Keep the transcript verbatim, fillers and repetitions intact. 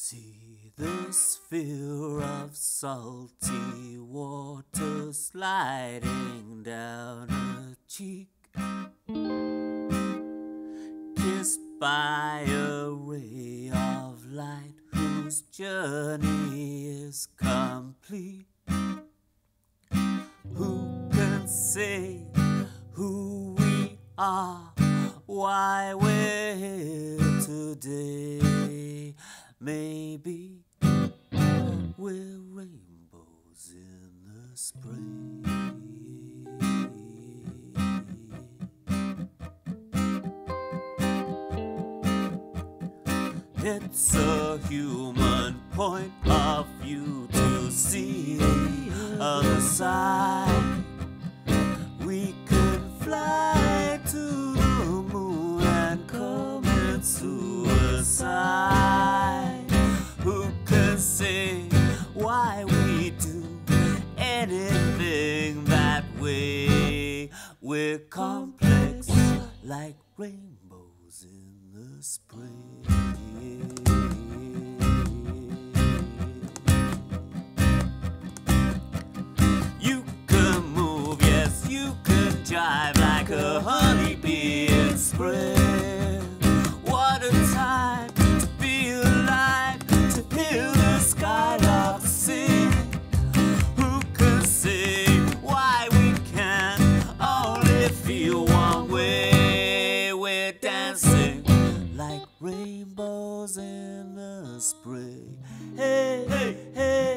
See the sphere of salty water sliding down her cheek, kissed by a ray of light whose journey is complete. Who can say who we are, why we're here today? Maybe we're rainbows in the spring. It's a human point of view to see the other side. We can fly to the moon and commit suicide. Who can say why we do anything that way? We're complex like rainbows in the spring. You can move, yes, you can jive like a honeybee in spring. What a time to be alive, to hear the skylark sing. Who can say why we can only feel one way? We're dancing like rainbows in the spring. Hey, hey, hey.